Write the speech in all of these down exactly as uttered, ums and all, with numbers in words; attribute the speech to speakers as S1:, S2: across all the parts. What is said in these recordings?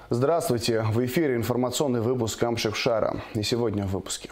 S1: Здравствуйте! В эфире информационный выпуск Амшихшара. И сегодня в выпуске.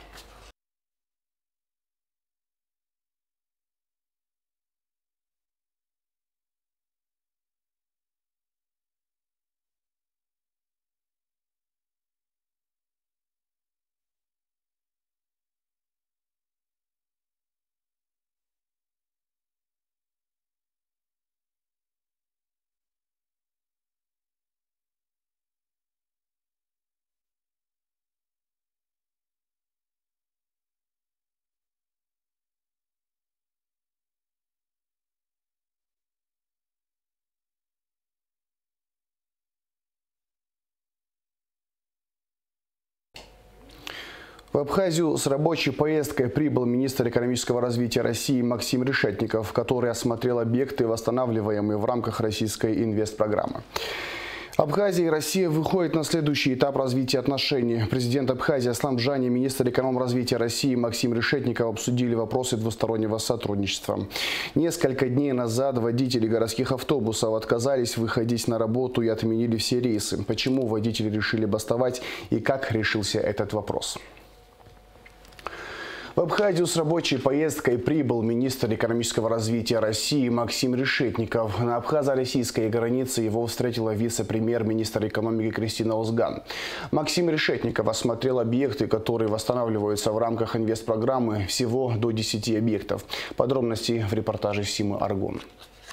S1: В Абхазию с рабочей поездкой прибыл министр экономического развития России Максим Решетников, который осмотрел объекты, восстанавливаемые в рамках российской инвестпрограммы. Абхазия и Россия выходят на следующий этап развития отношений. Президент Абхазии Аслан Бжани и министр эконом-развития России Максим Решетников обсудили вопросы двустороннего сотрудничества. Несколько дней назад водители городских автобусов отказались выходить на работу и отменили все рейсы. Почему водители решили бастовать и как решился этот вопрос? В Абхазию с рабочей поездкой прибыл министр экономического развития России Максим Решетников. На абхазо-российской границе его встретила вице-премьер-министр экономики Кристина Озган. Максим Решетников осмотрел объекты, которые восстанавливаются в рамках инвестпрограммы, всего до десяти объектов. Подробности в репортаже Симы Аргон.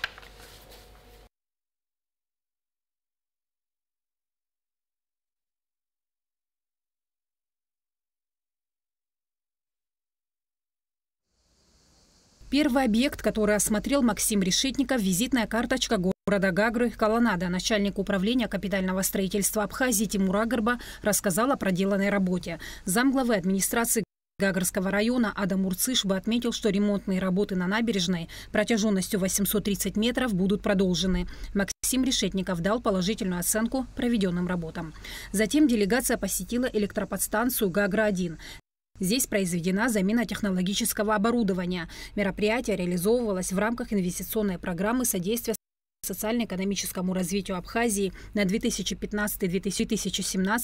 S2: Первый объект, который осмотрел Максим Решетников – визитная карточка города Гагры Колонада. Начальник управления капитального строительства Абхазии Тимур Агарба рассказал о проделанной работе. Замглавы администрации Гагрского района Адам Урцишба отметил, что ремонтные работы на набережной протяженностью восемьсот тридцать метров будут продолжены. Максим Решетников дал положительную оценку проведенным работам. Затем делегация посетила электроподстанцию Гагра один. Здесь произведена замена технологического оборудования. Мероприятие реализовывалось в рамках инвестиционной программы содействия социально-экономическому развитию Абхазии на две тысячи пятнадцатый — две тысячи семнадцатый.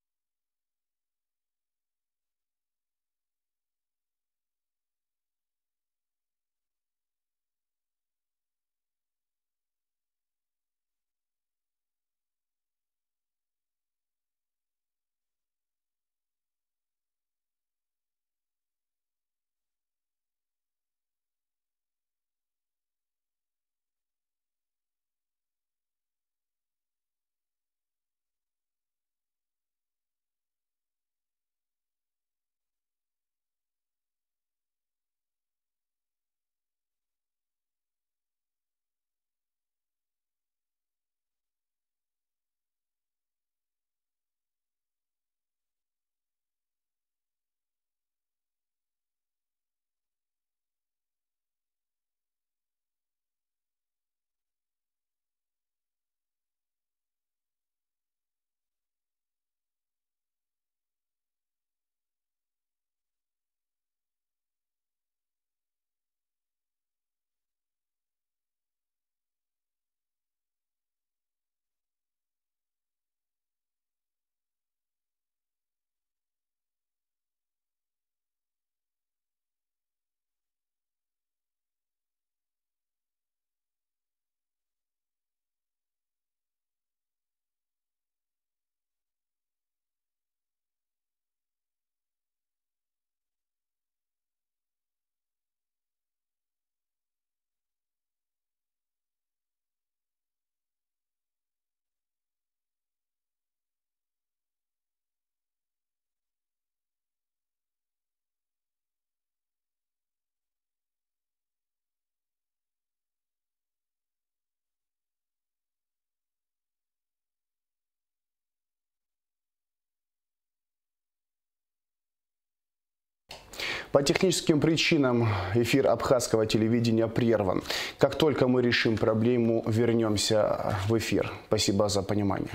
S1: По техническим причинам эфир абхазского телевидения прерван. Как только мы решим проблему, вернемся в эфир. Спасибо за понимание.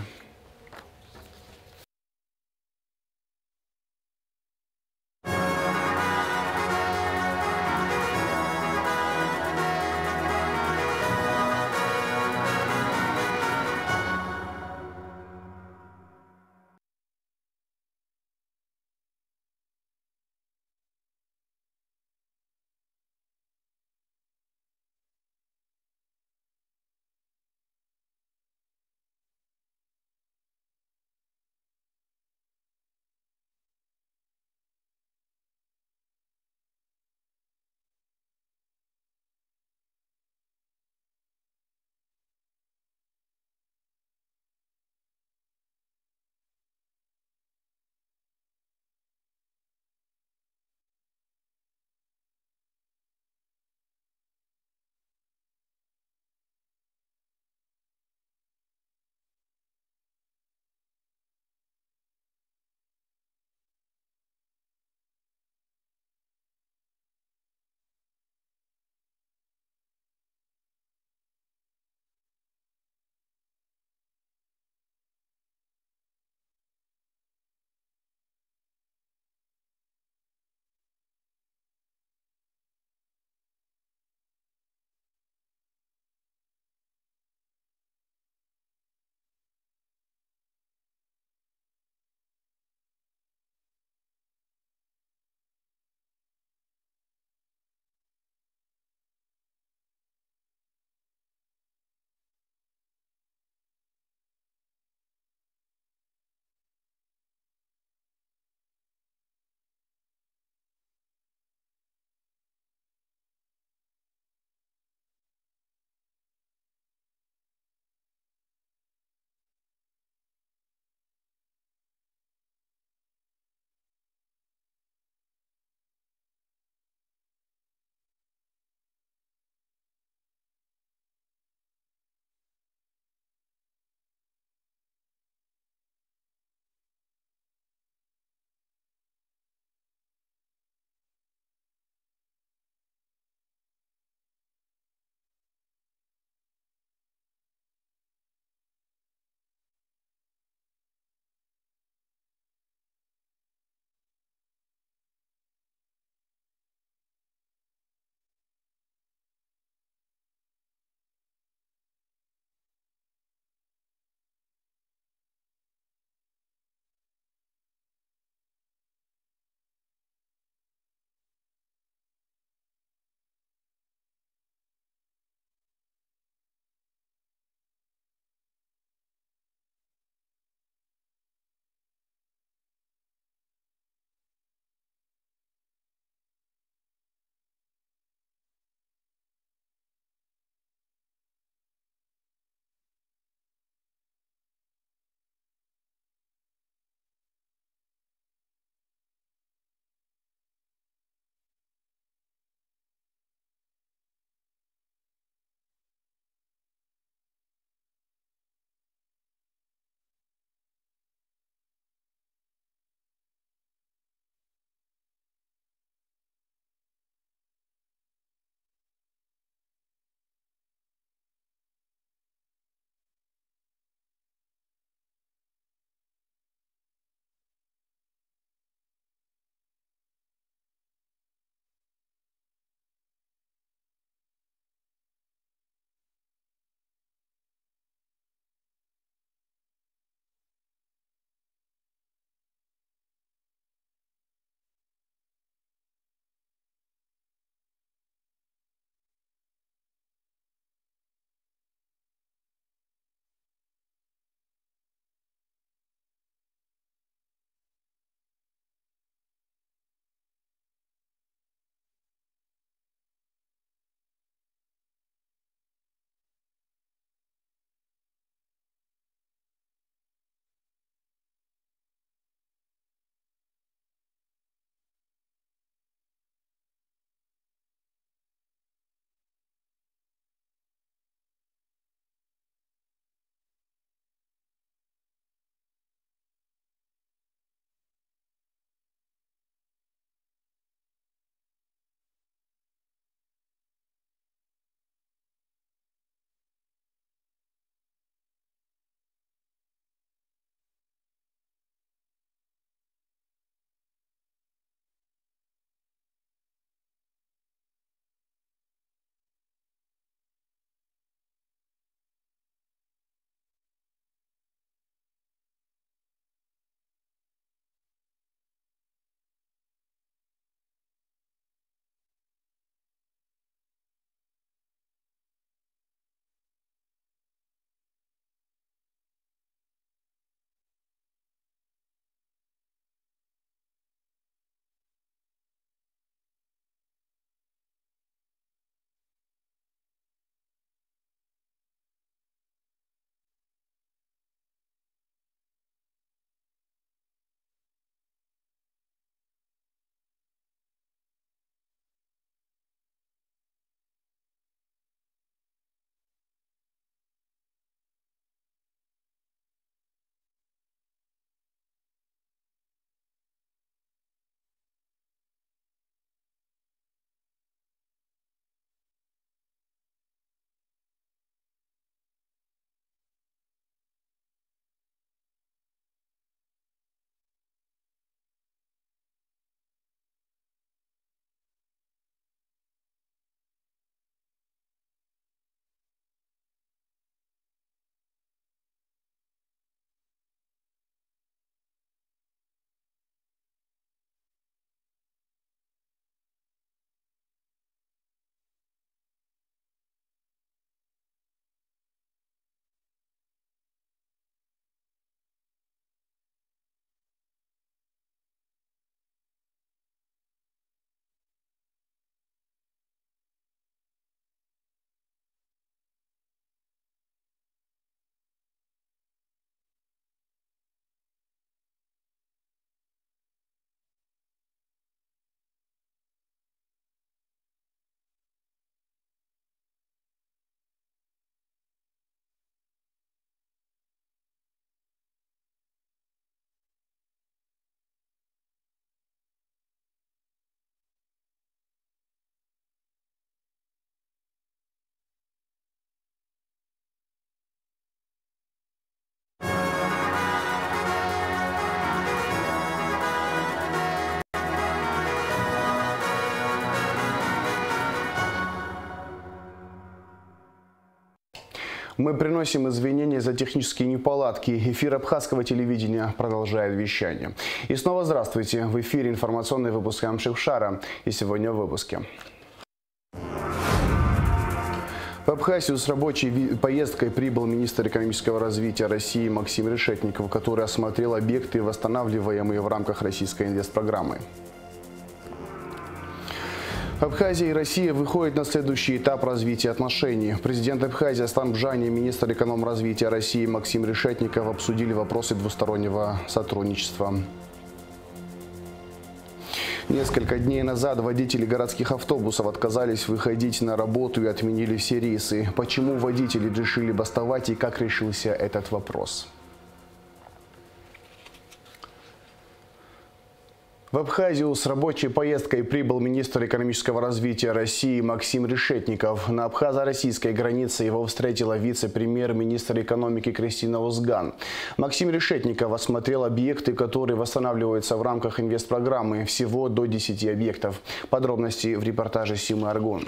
S1: Мы приносим извинения за технические неполадки. Эфир абхазского телевидения продолжает вещание. И снова здравствуйте. В эфире информационный выпуск Амшихшара. И сегодня в выпуске. В Абхазию с рабочей поездкой прибыл министр экономического развития России Максим Решетников, который осмотрел объекты, восстанавливаемые в рамках российской инвестпрограммы. Абхазия и Россия выходят на следующий этап развития отношений. Президент Абхазии Аслан Бжани и министр экономразвития России Максим Решетников обсудили вопросы двустороннего сотрудничества. Несколько дней назад водители городских автобусов отказались выходить на работу и отменили все рейсы. Почему водители решили бастовать и как решился этот вопрос? В Абхазию с рабочей поездкой прибыл министр экономического развития России Максим Решетников. На абхазо-российской границе его встретила вице-премьер-министр экономики Кристина Узган. Максим Решетников осмотрел объекты, которые восстанавливаются в рамках инвестпрограммы. Всего до десяти объектов. Подробности в репортаже Симы Аргун.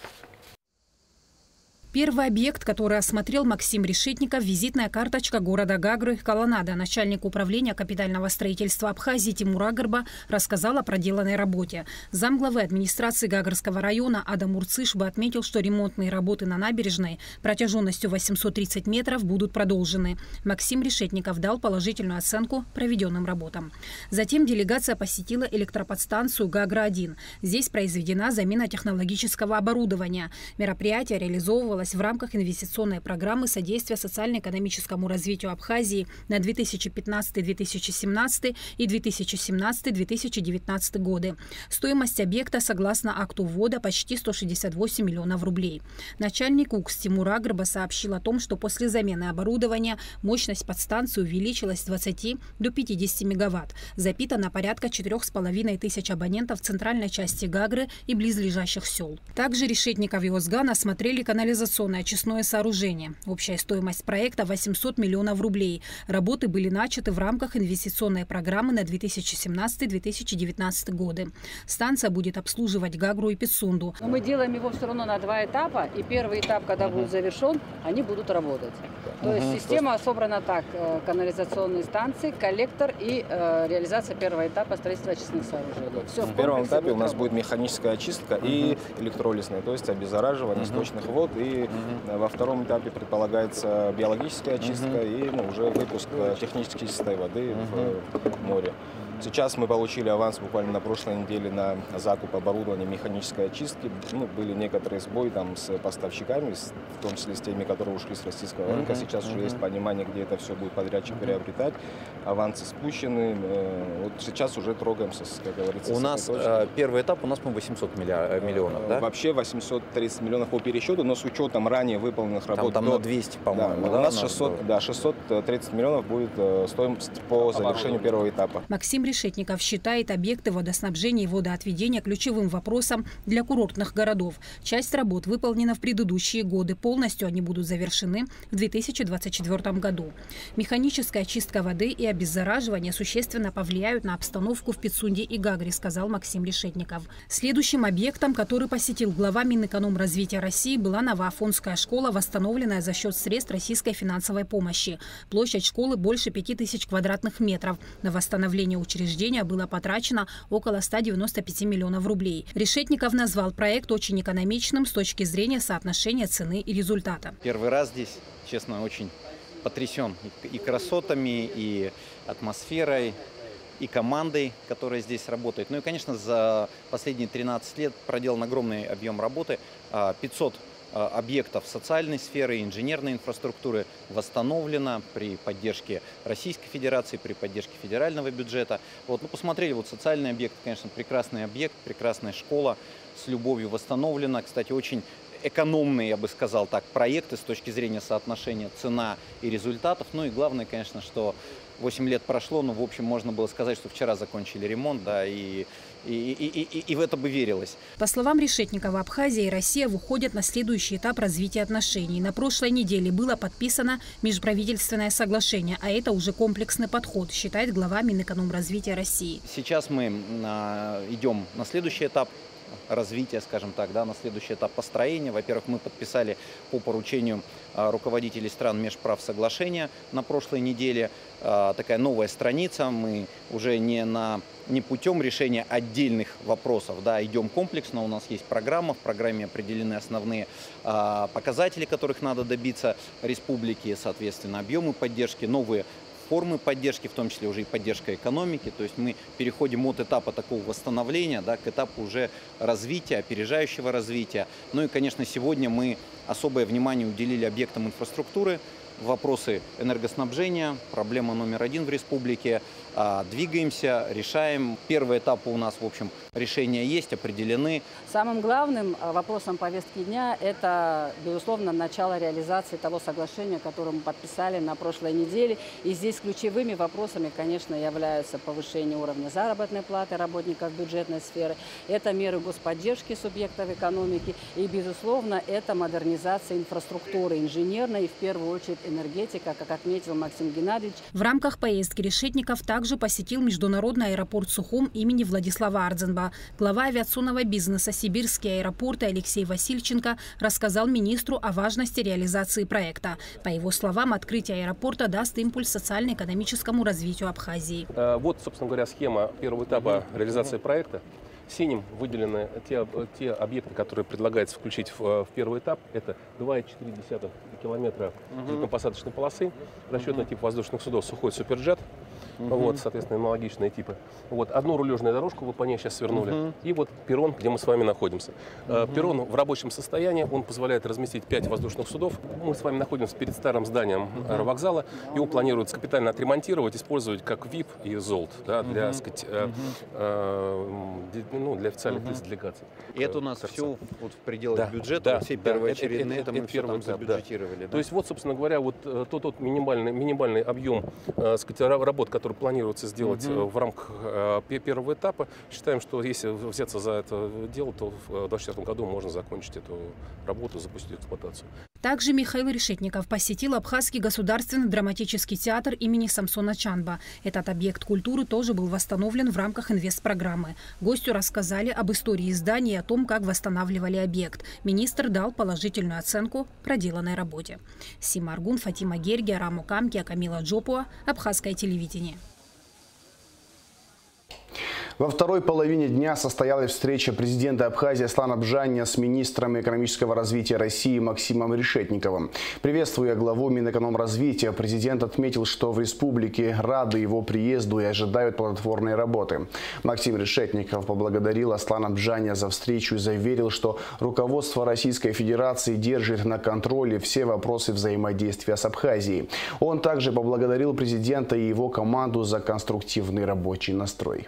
S2: Первый объект, который осмотрел Максим Решетников – визитная карточка города Гагры Каланада. Начальник управления капитального строительства Абхазии Тимур Агарба рассказал о проделанной работе. Замглавы администрации Гагрского района Адам Урцишба отметил, что ремонтные работы на набережной протяженностью восемьсот тридцать метров будут продолжены. Максим Решетников дал положительную оценку проведенным работам. Затем делегация посетила электроподстанцию Гагра один. Здесь произведена замена технологического оборудования. Мероприятие реализовывалось в рамках инвестиционной программы содействия социально-экономическому развитию Абхазии на две тысячи пятнадцатый — две тысячи семнадцатый и две тысячи семнадцатый — две тысячи девятнадцатый годы. Стоимость объекта, согласно акту ввода, почти сто шестьдесят восемь миллионов рублей. Начальник УКС Тимур Агарба сообщил о том, что после замены оборудования мощность подстанции увеличилась с двадцати до пятидесяти мегаватт. Запитана порядка четырёх с половиной тысяч абонентов в центральной части Гагры и близлежащих сел. Также Решетников и Узган осмотрели канализацию очистное сооружение. Общая стоимость проекта – восемьсот миллионов рублей. Работы были начаты в рамках инвестиционной программы на две тысячи семнадцатый — две тысячи девятнадцатый годы. Станция будет обслуживать Гагру и Пицунду.
S3: Но мы делаем его все равно на два этапа. И первый этап, когда будет завершен, они будут работать. То есть система собрана так. Канализационные станции, коллектор и э, реализация первого этапа строительства очистных сооружений. Все,
S4: в первом этапе у нас будет механическая очистка и электролизная, то есть обеззараживание сточных вод. И Uh-huh. во втором этапе предполагается биологическая очистка uh-huh. и ну, уже выпуск технически чистой воды uh-huh. в море. Сейчас мы получили аванс буквально на прошлой неделе на закуп оборудования механической очистки. Ну, были некоторые сбои там с поставщиками, в том числе с теми, которые ушли с российского рынка. Uh-huh. Сейчас uh-huh. уже есть понимание, где это все будет подрядчик uh-huh. приобретать. Авансы спущены. Вот сейчас уже трогаемся, как говорится.
S5: У нас э, первый этап у нас, по-моему, восемьсот миллионов, да?
S4: Вообще восемьсот тридцать миллионов по пересчету, но с учетом ранее выполненных работ.
S5: Там, там
S4: до...
S5: на двести, по-моему.
S4: Да, да, у нас шестьсот, да, шестьсот тридцать миллионов будет э, стоимость по завершению первого этапа.
S2: Максим Решетников считает объекты водоснабжения и водоотведения ключевым вопросом для курортных городов. Часть работ выполнена в предыдущие годы. Полностью они будут завершены в две тысячи двадцать четвёртом году. Механическая очистка воды и обеззараживание существенно повлияют на обстановку в Пицунде и Гагре, сказал Максим Решетников. Следующим объектом, который посетил глава Минэкономразвития России, была Новоафонская школа, восстановленная за счет средств российской финансовой помощи. Площадь школы больше пяти тысяч квадратных метров. На восстановление учреждения было потрачено около ста девяноста пяти миллионов рублей. Решетников назвал проект очень экономичным с точки зрения соотношения цены и результата.
S5: Первый раз здесь, честно, очень потрясен и красотами, и атмосферой, и командой, которая здесь работает. Ну и, конечно, за последние тринадцать лет проделан огромный объем работы. пятьсот объектов социальной сферы, инженерной инфраструктуры восстановлено при поддержке Российской Федерации, при поддержке федерального бюджета. Вот, ну, посмотрели, вот социальный объект, конечно, прекрасный объект, прекрасная школа, с любовью восстановлена. Кстати, очень экономные, я бы сказал так, проекты с точки зрения соотношения цена и результатов. Ну и главное, конечно, что восемь лет прошло, но, в общем, можно было сказать, что вчера закончили ремонт, да, и, и, и, и, и в это бы верилось.
S2: По словам Решетникова, Абхазия и Россия выходят на следующий этап развития отношений. На прошлой неделе было подписано межправительственное соглашение, а это уже комплексный подход, считает глава Минэкономразвития России.
S5: Сейчас мы идем на следующий этап развития, скажем так, да, на следующий этап построения. Во-первых, мы подписали по поручению руководителей стран межправсоглашения на прошлой неделе. Такая новая страница. Мы уже не, на, не путем решения отдельных вопросов, да, идем комплексно. У нас есть программа, в программе определены основные показатели, которых надо добиться республики, соответственно, объемы поддержки, новые формы поддержки, в том числе уже и поддержка экономики. То есть мы переходим от этапа такого восстановления, да, к этапу уже развития, опережающего развития. Ну и, конечно, сегодня мы особое внимание уделили объектам инфраструктуры, вопросы энергоснабжения, проблема номер один в республике. Двигаемся, решаем. Первый этап у нас, в общем, решения есть, определены.
S3: Самым главным вопросом повестки дня – это, безусловно, начало реализации того соглашения, которое мы подписали на прошлой неделе. И здесь ключевыми вопросами, конечно, являются повышение уровня заработной платы работников бюджетной сферы, это меры господдержки субъектов экономики и, безусловно, это модернизация инфраструктуры инженерной и, в первую очередь, энергетика, как отметил Максим Геннадьевич.
S2: В рамках поездки Решетников также посетил международный аэропорт Сухум имени Владислава Ардзенба. Глава авиационного бизнеса «Сибирские аэропорты» Алексей Васильченко рассказал министру о важности реализации проекта. По его словам, открытие аэропорта даст импульс социально-экономическому развитию Абхазии.
S6: Вот, собственно говоря, схема первого этапа реализации проекта. Синим выделены те, те объекты, которые предлагается включить в, в первый этап. Это два и четыре десятых километра взлетно-посадочной полосы, расчетный тип воздушных судов «Сухой Суперджет». Uh-huh. Вот, соответственно, аналогичные типы. Вот, одну рулежную дорожку вы по ней сейчас свернули. Uh-huh. И вот перрон, где мы с вами находимся. Uh-huh. Перрон в рабочем состоянии, он позволяет разместить пять воздушных судов. Мы с вами находимся перед старым зданием uh-huh. аэровокзала. Его планируется капитально отремонтировать, использовать как ви ай пи и золт, да, для, uh-huh. сказать, uh-huh. э, э, ну, для официальных uh-huh. делегаций.
S5: И это у нас
S6: торца.
S5: Все вот в пределах
S6: да,
S5: бюджета,
S6: да,
S5: все
S6: да,
S5: первоочередные,
S6: это, это,
S5: это, это,
S6: это мы все там
S5: забюджетировали. Да.
S6: Да. То есть вот, собственно говоря, вот тот, тот минимальный, минимальный объем э, сказать, работ, который планируется сделать Uh-huh. в рамках э, первого этапа. Считаем, что если взяться за это дело, то в две тысячи двадцать четвёртом году можно закончить эту работу, запустить эксплуатацию.
S2: Также Михаил Решетников посетил Абхазский государственный драматический театр имени Самсона Чанба. Этот объект культуры тоже был восстановлен в рамках инвестпрограммы. Гостю рассказали об истории здания и о том, как восстанавливали объект. Министр дал положительную оценку проделанной работе. Сима Аргун, Фатима Герги, Раму Камки, Камила Джопуа. Абхазское телевидение.
S1: Во второй половине дня состоялась встреча президента Абхазии Аслана Бжаня с министром экономического развития России Максимом Решетниковым. Приветствуя главу Минэкономразвития, президент отметил, что в республике рады его приезду и ожидают плодотворной работы. Максим Решетников поблагодарил Аслана Бжаня за встречу и заверил, что руководство Российской Федерации держит на контроле все вопросы взаимодействия с Абхазией. Он также поблагодарил президента и его команду за конструктивный рабочий настрой.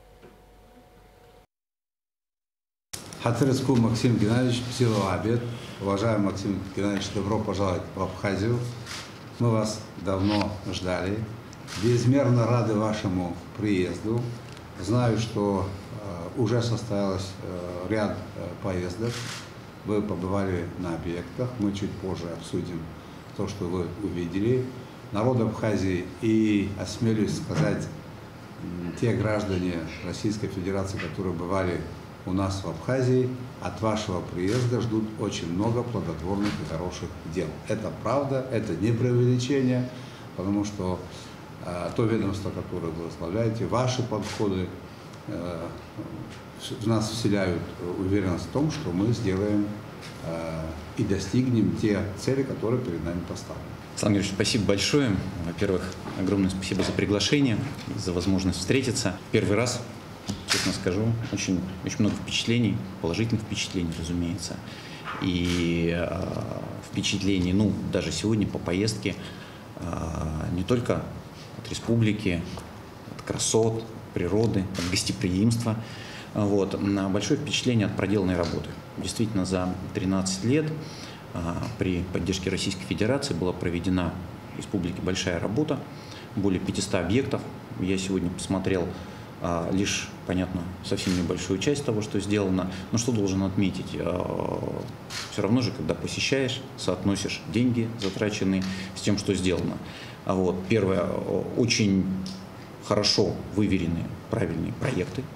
S7: Хатырскую Максим Геннадьевич, Псилова обед. Уважаемый Максим Геннадьевич, добро пожаловать в Абхазию. Мы вас давно ждали. Безмерно рады вашему приезду. Знаю, что э, уже состоялось э, ряд э, поездок. Вы побывали на объектах. Мы чуть позже обсудим то, что вы увидели. Народ Абхазии и, осмелюсь сказать, те граждане Российской Федерации, которые бывали у нас в Абхазии, от вашего приезда ждут очень много плодотворных и хороших дел. Это правда, это не преувеличение, потому что э, то ведомство, которое вы возглавляете, ваши подходы э, в нас вселяют уверенность в том, что мы сделаем э, и достигнем те цели, которые перед нами поставлены.
S8: Аслан Георгиевич, спасибо большое. Во-первых, огромное спасибо за приглашение, за возможность встретиться. Первый раз, честно скажу, очень, очень много впечатлений, положительных впечатлений, разумеется. И э, впечатлений, ну, даже сегодня по поездке, э, не только от республики, от красот, природы, от гостеприимства. Вот, большое впечатление от проделанной работы. Действительно, за тринадцать лет э, при поддержке Российской Федерации была проведена в республике большая работа, более пятисот объектов. Я сегодня посмотрел лишь, понятно, совсем небольшую часть того, что сделано. Но что должен отметить? Все равно же, когда посещаешь, соотносишь деньги, затраченные, с тем, что сделано. Вот. Первое, очень хорошо выверенные, правильные проекты.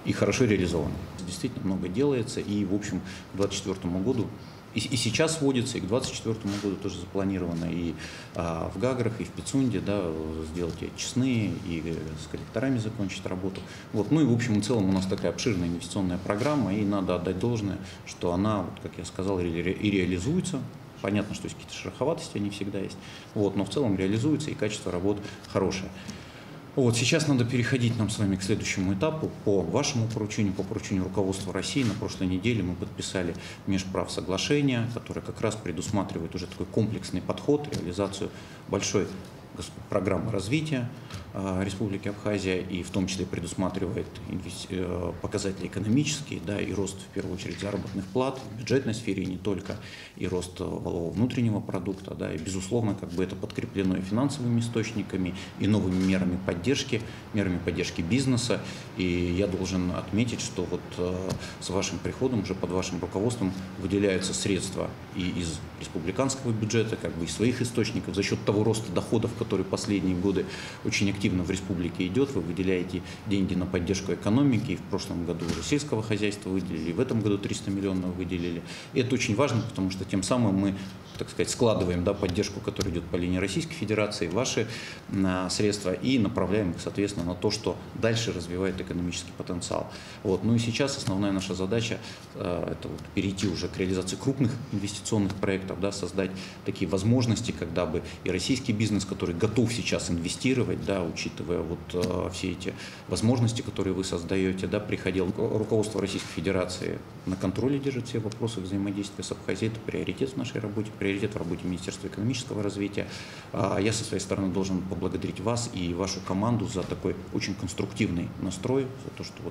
S8: и хорошо реализованы. Действительно много делается, и, в общем, к двадцать четвёртому году и, и сейчас вводится, и к двадцать четвёртому году тоже запланировано и а, в Гаграх, и в Пицунде, да, сделать и очистные, и с коллекторами закончить работу. Вот. Ну и, в общем и целом, у нас такая обширная инвестиционная программа, и надо отдать должное, что она, вот, как я сказал, и, ре, и реализуется. Понятно, что есть какие-то шероховатости, они всегда есть, вот, но в целом реализуется, и качество работ хорошее. Вот, сейчас надо переходить нам с вами к следующему этапу. По вашему поручению, по поручению руководства России, на прошлой неделе мы подписали межправсоглашение, которое как раз предусматривает уже такой комплексный подход, реализацию большой программы развития э, Республики Абхазия, и в том числе предусматривает э, показатели экономические, да, и рост, в первую очередь, заработных плат в бюджетной сфере, и не только, и рост валового внутреннего продукта, да, и, безусловно, как бы это подкреплено и финансовыми источниками, и новыми мерами поддержки, мерами поддержки бизнеса. И я должен отметить, что вот э, с вашим приходом, уже под вашим руководством, выделяются средства и из республиканского бюджета, как бы из своих источников, за счет того роста доходов, который последние годы очень активно в республике идет. Вы выделяете деньги на поддержку экономики, и в прошлом году уже сельского хозяйства выделили, и в этом году триста миллионов выделили. И это очень важно, потому что тем самым мы, так сказать, складываем, да, поддержку, которая идет по линии Российской Федерации, ваши а, средства, и направляем их, соответственно, на то, что дальше развивает экономический потенциал. Вот. Ну и сейчас основная наша задача а, это вот перейти уже к реализации крупных инвестиционных проектов, да, создать такие возможности, когда бы и российский бизнес, который готов сейчас инвестировать, да, учитывая вот а, все эти возможности, которые вы создаете, да, приходил руководство Российской Федерации на контроле, держит все вопросы взаимодействия с Абхазией. Это приоритет в нашей работе, приоритет в работе Министерства экономического развития. Я со своей стороны должен поблагодарить вас и вашу команду за такой очень конструктивный настрой, за то, что вот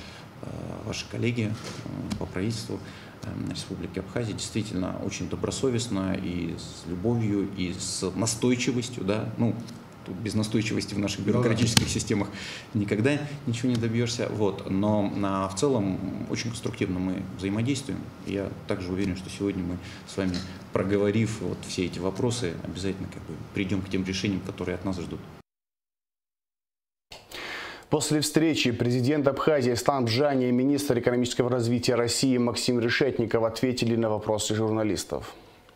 S8: ваши коллеги по правительству Республики Абхазия действительно очень добросовестно и с любовью, и с настойчивостью, да, ну, без настойчивости в наших бюрократических системах никогда ничего не добьешься. Вот. Но а, в целом очень конструктивно мы взаимодействуем. Я также уверен, что сегодня мы с вами, проговорив вот все эти вопросы, обязательно как бы придем к тем решениям, которые от нас ждут.
S1: После встречи президент Абхазии Аслан Бжани и министр экономического развития России Максим Решетников ответили на вопросы журналистов.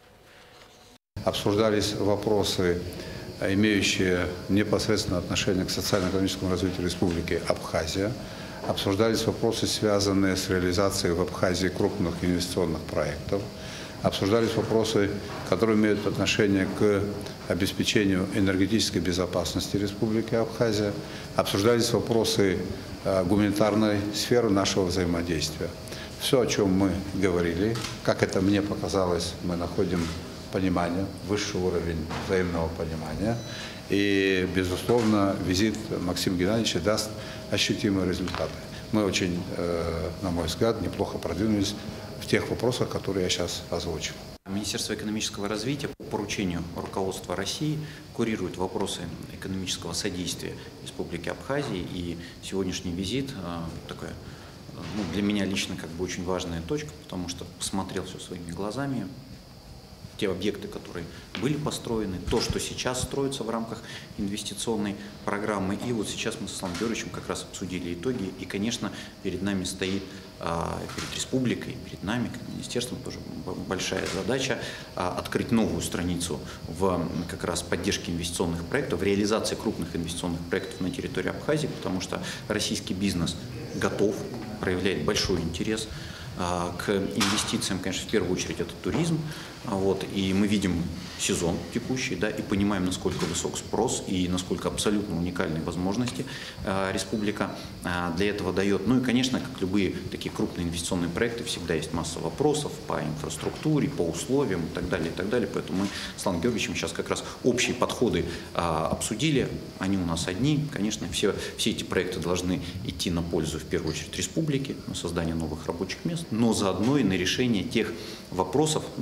S7: Обсуждались вопросы, имеющие непосредственное отношение к социально-экономическому развитию Республики Абхазия. Обсуждались вопросы, связанные с реализацией в Абхазии крупных инвестиционных проектов. Обсуждались вопросы, которые имеют отношение к обеспечению энергетической безопасности Республики Абхазия. Обсуждались вопросы гуманитарной сферы нашего взаимодействия. Все, о чем мы говорили, как это мне показалось, мы находим понимание, высший уровень взаимного понимания. И, безусловно, визит Максима Геннадьевича даст ощутимые результаты. Мы очень, на мой взгляд, неплохо продвинулись в тех вопросах, которые я сейчас озвучил.
S8: Министерство экономического развития по поручению руководства России курирует вопросы экономического содействия Республике Абхазии. И сегодняшний визит такой, ну, для меня лично как бы очень важная точка, потому что посмотрел все своими глазами. Те объекты, которые были построены, то, что сейчас строится в рамках инвестиционной программы. И вот сейчас мы с Асланом Георгиевичем как раз обсудили итоги. И, конечно, перед нами стоит, перед республикой, перед нами, как министерством, тоже большая задача открыть новую страницу в как раз поддержке инвестиционных проектов, в реализации крупных инвестиционных проектов на территории Абхазии, потому что российский бизнес готов, проявляет большой интерес к инвестициям. Конечно, в первую очередь это туризм. Вот, и мы видим сезон текущий, да, и понимаем, насколько высок спрос и насколько абсолютно уникальные возможности э, республика э, для этого дает. Ну и, конечно, как любые такие крупные инвестиционные проекты, всегда есть масса вопросов по инфраструктуре, по условиям и так далее, и так далее. Поэтому мы с Асланом Георгиевичем сейчас как раз общие подходы э, обсудили. Они у нас одни. Конечно, все, все эти проекты должны идти на пользу, в первую очередь, республике, на создание новых рабочих мест, но заодно и на решение тех вопросов, ну, в первую очередь,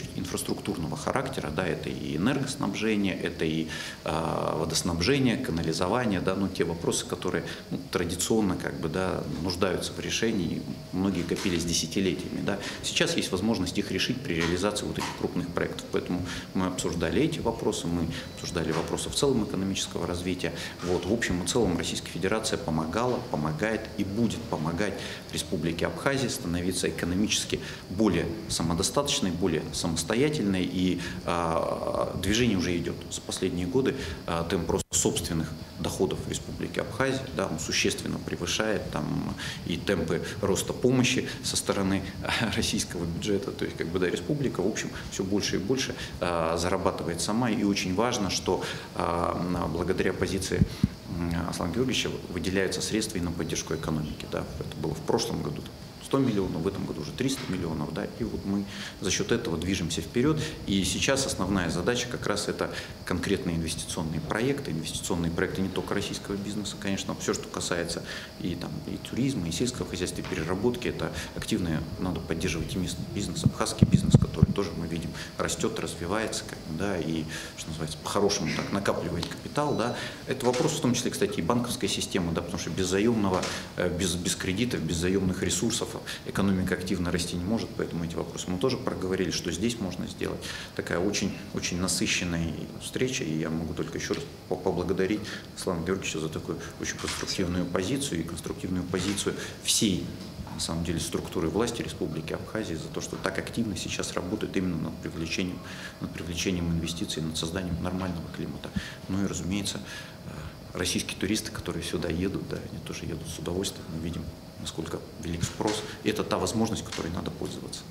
S8: задачи инфраструктурного характера, да, это и энергоснабжение, это и э, водоснабжение, канализование, да, ну, те вопросы, которые ну, традиционно как бы, да, нуждаются в решении, многие копились десятилетиями. Да. Сейчас есть возможность их решить при реализации вот этих крупных проектов, поэтому мы обсуждали эти вопросы, мы обсуждали вопросы в целом экономического развития. Вот, в общем и целом Российская Федерация помогала, помогает и будет помогать Республике Абхазия становиться экономически более самодостаточной, более самостоятельной, и а, движение уже идет. За последние годы а, темп роста собственных доходов Республики Абхазия, да, он существенно превышает там, и темпы роста помощи со стороны российского бюджета. То есть, как бы, да, республика, в общем, все больше и больше а, зарабатывает сама. И очень важно, что а, благодаря позиции Аслана Георгиевича выделяются средства и на поддержку экономики. Да. Это было в прошлом году сто миллионов, в этом году уже триста миллионов. Да. И вот мы за счет этого движемся вперед. И сейчас основная задача как раз это конкретные инвестиционные проекты. Инвестиционные проекты не только российского бизнеса, конечно, все, что касается и, там, и туризма, и сельского хозяйства, и переработки. Это активно надо поддерживать и местный бизнес, абхазский бизнес, который тоже, мы видим, растет, развивается, как бы, да, и, что называется, по-хорошему так накапливает капитал. Да. Это вопрос в том числе, кстати, и банковской системы, да, потому что без заемного, без, без кредитов, без заемных ресурсов экономика активно расти не может, поэтому эти вопросы мы тоже проговорили, что здесь можно сделать. Такая очень, очень насыщенная встреча, и я могу только еще раз поблагодарить Аслана Георгиевича за такую очень конструктивную позицию и конструктивную позицию всей, на самом деле, структуры власти Республики Абхазия за то, что так активно сейчас работают именно над привлечением, над привлечением инвестиций, над созданием нормального климата. Ну и, разумеется, российские туристы, которые сюда едут, да, они тоже едут с удовольствием, мы видим, насколько велик спрос. И это та возможность, которой надо пользоваться.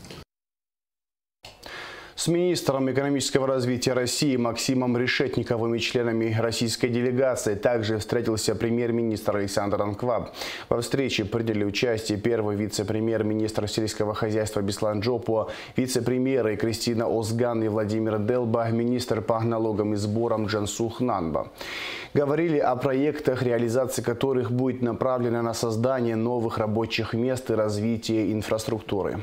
S1: С министром экономического развития России Максимом Решетниковым и членами российской делегации также встретился премьер-министр Александр Анкваб. Во встрече приняли участие первый вице-премьер-министр сельского хозяйства Беслан Джопуа, вице-премьеры Кристина Озган и Владимир Делба, министр по налогам и сборам Джансух Нанба. Говорили о проектах, реализация которых будет направлена на создание новых рабочих мест и развитие инфраструктуры.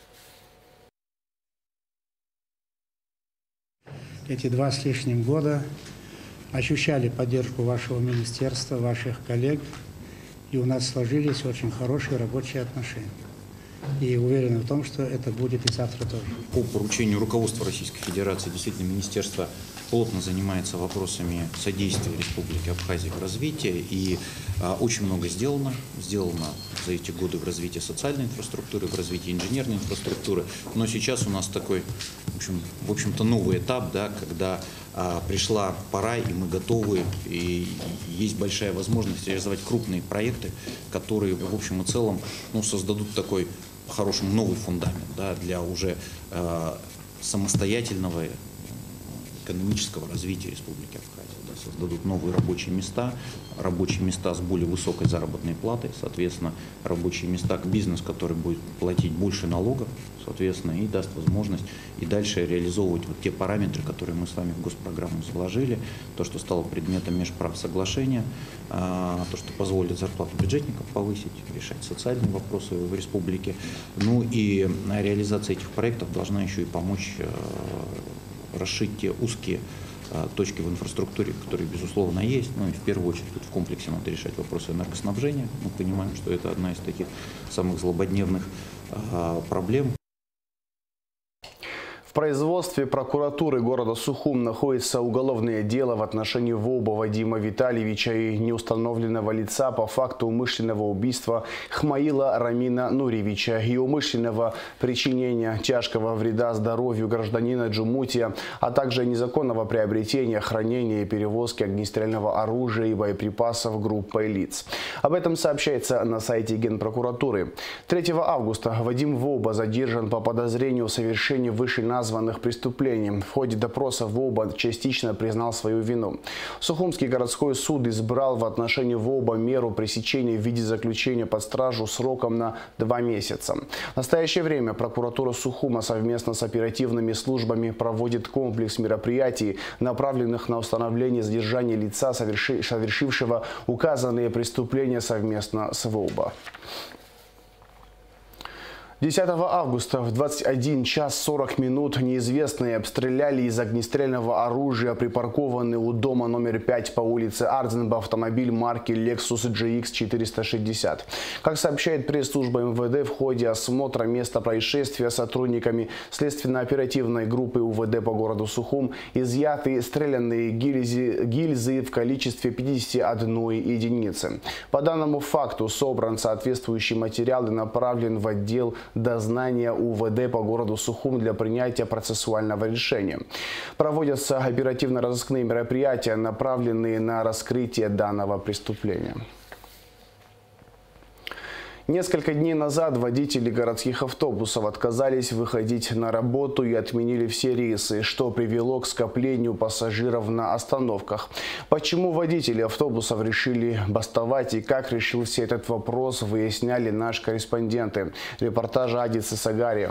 S9: Эти два с лишним года ощущали поддержку вашего министерства, ваших коллег, и у нас сложились очень хорошие рабочие отношения. И уверены в том, что это будет и завтра тоже.
S8: По поручению руководства Российской Федерации действительно министерство плотно занимается вопросами содействия Республики Абхазия в развитии, и а, очень много сделано. Сделано за эти годы в развитии социальной инфраструктуры, в развитии инженерной инфраструктуры. Но сейчас у нас такой, в общем, в общем-то, новый этап, да, когда а, пришла пора, и мы готовы, и есть большая возможность реализовать крупные проекты, которые, в общем и целом, ну, создадут такой по-хорошему новый фундамент, да, для уже э, самостоятельного экономического развития Республики Абхазия. Да, создадут новые рабочие места, рабочие места с более высокой заработной платой, соответственно, рабочие места к бизнесу, который будет платить больше налогов, соответственно, и даст возможность и дальше реализовывать вот те параметры, которые мы с вами в госпрограмму заложили, то, что стало предметом межправсоглашения, то, что позволит зарплату бюджетников повысить, решать социальные вопросы в республике. Ну и реализация этих проектов должна еще и помочь расшить те узкие точки в инфраструктуре, которые, безусловно, есть. Ну и в первую очередь тут в комплексе надо решать вопросы энергоснабжения. Мы понимаем, что это одна из таких самых злободневных проблем.
S1: В производстве прокуратуры города Сухум находится уголовное дело в отношении ВОБа Вадима Витальевича и неустановленного лица по факту умышленного убийства Хмаила Рамина Нуревича и умышленного причинения тяжкого вреда здоровью гражданина Джумутия, а также незаконного приобретения, хранения и перевозки огнестрельного оружия и боеприпасов группой лиц. Об этом сообщается на сайте Генпрокуратуры. третьего августа Вадим Воба задержан по подозрению в совершении вышеназванных названных преступлений. В ходе допроса Воба частично признал свою вину. Сухумский городской суд избрал в отношении Воба меру пресечения в виде заключения под стражу сроком на два месяца. В настоящее время прокуратура Сухума совместно с оперативными службами проводит комплекс мероприятий, направленных на установление задержания лица, совершившего указанные преступления совместно с Воба. десятого августа в двадцать один час сорок минут неизвестные обстреляли из огнестрельного оружия припаркованный у дома номер пять по улице Ардзенба автомобиль марки Lexus джи икс четыреста шестьдесят. Как сообщает пресс-служба эм вэ дэ, в ходе осмотра места происшествия сотрудниками следственно-оперативной группы у вэ дэ по городу Сухум изъяты стрелянные гильзы, гильзы в количестве пятидесяти одной единицы. По данному факту собран соответствующий материал и направлен в отдел дознания у вэ дэ по городу Сухум для принятия процессуального решения. Проводятся оперативно-розыскные мероприятия, направленные на раскрытие данного преступления. Несколько дней назад водители городских автобусов отказались выходить на работу и отменили все рейсы, что привело к скоплению пассажиров на остановках. Почему водители автобусов решили бастовать и как решился этот вопрос, выясняли наши корреспонденты. Репортаж Адицы Сагария.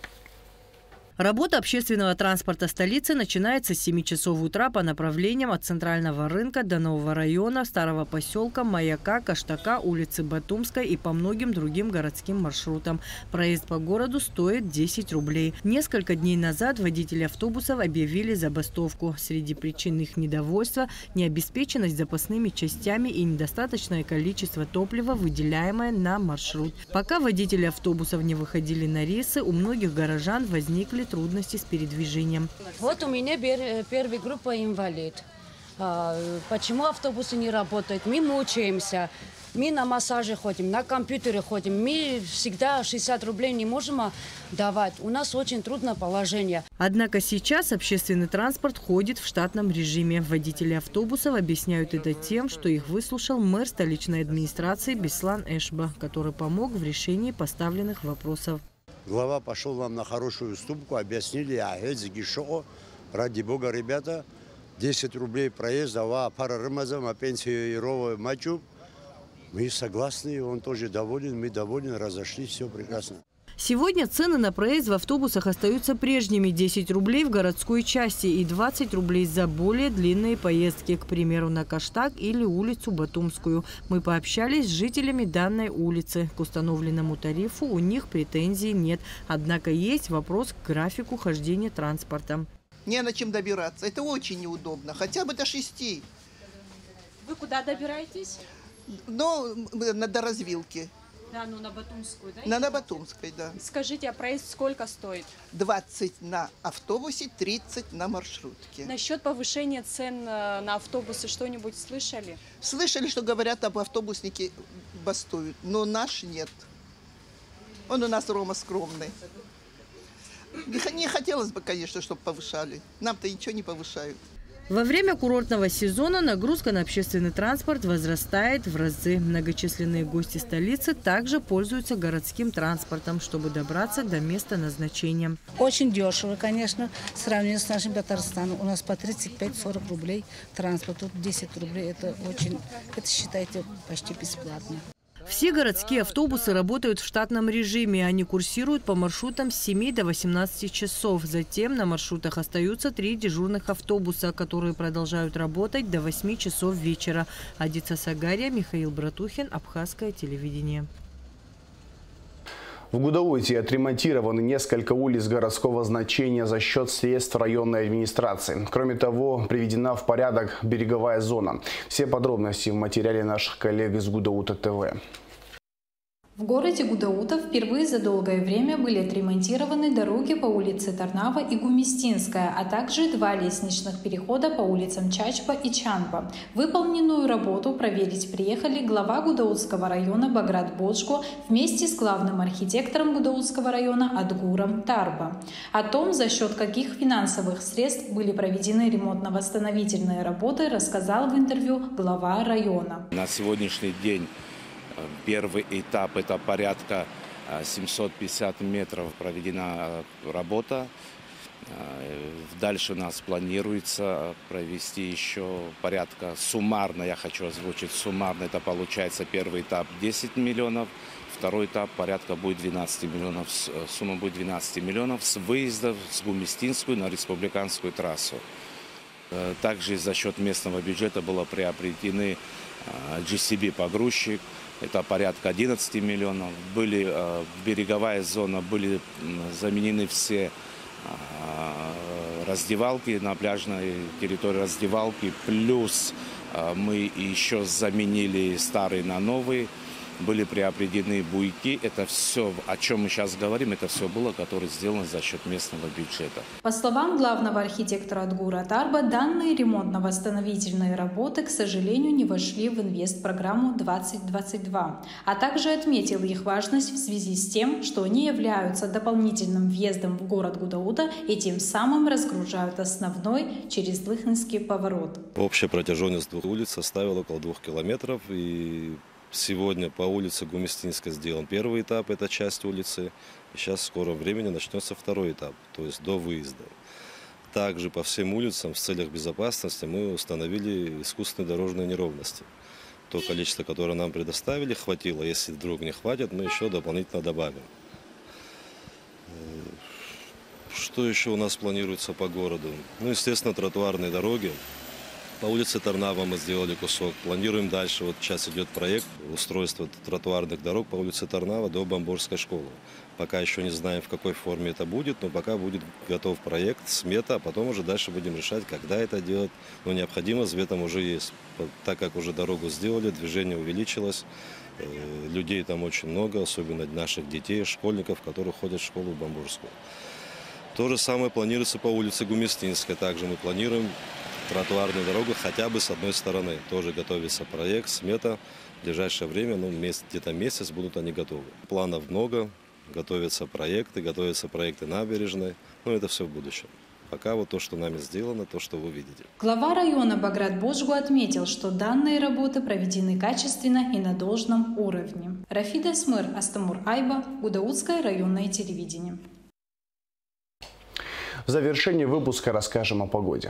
S10: Работа общественного транспорта столицы начинается с семи часов утра по направлениям от Центрального рынка до Нового района, Старого поселка, Маяка, Каштака, улицы Батумской и по многим другим городским маршрутам. Проезд по городу стоит десять рублей. Несколько дней назад водители автобусов объявили забастовку. Среди причин их недовольства – необеспеченность запасными частями и недостаточное количество топлива, выделяемое на маршрут. Пока водители автобусов не выходили на рейсы, у многих горожан возникли трудности с передвижением.
S11: Вот у меня первая группа инвалид. Почему автобусы не работают? Мы мучаемся. Мы на массаже ходим, на компьютере ходим. Мы всегда шестьдесят рублей не можем давать. У нас очень трудное положение.
S10: Однако сейчас общественный транспорт ходит в штатном режиме. Водители автобусов объясняют это тем, что их выслушал мэр столичной администрации Беслан Эшба, который помог в решении поставленных вопросов.
S12: Глава пошел нам на хорошую уступку, объяснили, а что, ради бога, ребята, десять рублей проезда, а пара рамазам, а пенсию мачу. Мы согласны, он тоже доволен, мы довольны, разошлись, все прекрасно.
S10: Сегодня цены на проезд в автобусах остаются прежними – десять рублей в городской части и двадцать рублей за более длинные поездки, к примеру, на Каштак или улицу Батумскую. Мы пообщались с жителями данной улицы. К установленному тарифу у них претензий нет. Однако есть вопрос к графику хождения транспорта.
S13: Не на чем добираться. Это очень неудобно. Хотя бы до шести.
S14: Вы куда добираетесь?
S13: Ну, до развилки.
S14: Да, ну на Батумскую, да?
S13: На, на Батумской, да.
S14: Скажите, а проезд сколько стоит?
S13: двадцать на автобусе, тридцать на маршрутке.
S14: Насчет повышения цен на автобусы что-нибудь слышали?
S13: Слышали, что говорят об автобуснике бастуют, но наш нет. Он у нас Рома скромный. Не хотелось бы, конечно, чтобы повышали. Нам-то ничего не повышают.
S10: Во время курортного сезона нагрузка на общественный транспорт возрастает в разы. Многочисленные гости столицы также пользуются городским транспортом, чтобы добраться до места назначения.
S15: Очень дешево, конечно, в сравнении с нашим Татарстаном. У нас по тридцать пять — сорок рублей транспорт, тут десять рублей. Это очень, это считайте, почти бесплатно.
S10: Все городские автобусы работают в штатном режиме. Они курсируют по маршрутам с семи до восемнадцати часов. Затем на маршрутах остаются три дежурных автобуса, которые продолжают работать до восьми часов вечера. Адица Сагария, Михаил Братухин, Абхазское телевидение.
S1: В Гудауте отремонтированы несколько улиц городского значения за счет средств районной администрации. Кроме того, приведена в порядок береговая зона. Все подробности в материале наших коллег из Гудаута ТВ.
S2: В городе Гудаута впервые за долгое время были отремонтированы дороги по улице Тарнава и Гумистинская, а также два лестничных перехода по улицам Чачпа и Чанба. Выполненную работу проверить приехали глава Гудаутского района Баграт Боджко вместе с главным архитектором Гудаутского района Адгуром Тарба. О том, за счет каких финансовых средств были проведены ремонтно-восстановительные работы, рассказал в интервью глава района.
S16: На сегодняшний день первый этап – это порядка семисот пятидесяти метров проведена работа. Дальше у нас планируется провести еще порядка суммарно, я хочу озвучить, суммарно это получается первый этап десять миллионов, второй этап порядка будет двенадцать миллионов, сумма будет двенадцать миллионов с выездов с Гумистинскую на республиканскую трассу. Также за счет местного бюджета было приобретены джи си би-погрузчик, это порядка одиннадцати миллионов. Были, береговая зона, были заменены все раздевалки на пляжной территории, раздевалки, плюс мы еще заменили старые на новые. Были приобретены буйки. Это все, о чем мы сейчас говорим, это все было, которое сделано за счет местного бюджета.
S17: По словам главного архитектора Отгура Тарба, данные ремонтно-восстановительные работы, к сожалению, не вошли в инвестпрограмму двадцать двадцать два, а также отметил их важность в связи с тем, что они являются дополнительным въездом в город Гудауда и тем самым разгружают основной через Лыхнинский поворот.
S18: Общая протяженность двух улиц составила около двух километров, и сегодня по улице Гумистинской сделан первый этап, это часть улицы. И сейчас в скором времени начнется второй этап, то есть до выезда. Также по всем улицам в целях безопасности мы установили искусственные дорожные неровности. То количество, которое нам предоставили, хватило. Если вдруг не хватит, мы еще дополнительно добавим. Что еще у нас планируется по городу? Ну, естественно, тротуарные дороги. По улице Тарнава мы сделали кусок. Планируем дальше. Вот сейчас идет проект устройства тротуарных дорог по улице Тарнава до Бамборской школы. Пока еще не знаем, в какой форме это будет, но пока будет готов проект, смета, а потом уже дальше будем решать, когда это делать. Но необходимость в этом уже есть. Так как уже дорогу сделали, движение увеличилось, людей там очень много, особенно наших детей, школьников, которые ходят в школу в Бамборскую. То же самое планируется по улице Гумистинской. Также мы планируем тротуарную дорогу хотя бы с одной стороны. Тоже готовится проект, смета. В ближайшее время, ну, где-то месяц будут они готовы. Планов много, готовятся проекты, готовятся проекты набережной. Но это все в будущем. Пока вот то, что нами сделано, то, что вы видите.
S17: Глава района Баграт-Божгу отметил, что данные работы проведены качественно и на должном уровне. Рафида Смыр, Астамур Айба, Гудаутское районное телевидение.
S1: В завершении выпуска расскажем о погоде.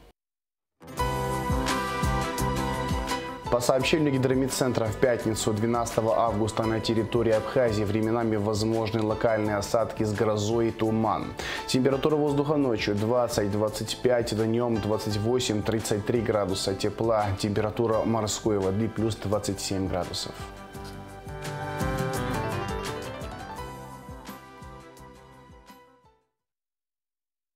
S1: По сообщению Гидромедцентра, в пятницу двенадцатого августа на территории Абхазии временами возможны локальные осадки с грозой и туман. Температура воздуха ночью двадцать — двадцать пять, днем двадцать восемь — тридцать три градуса тепла. Температура морской воды плюс двадцать семь градусов.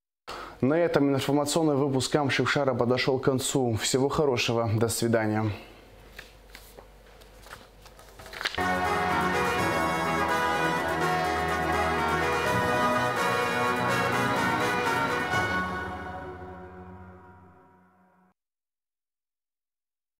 S1: На этом информационный выпуск Камши-Шара подошел к концу. Всего хорошего. До свидания.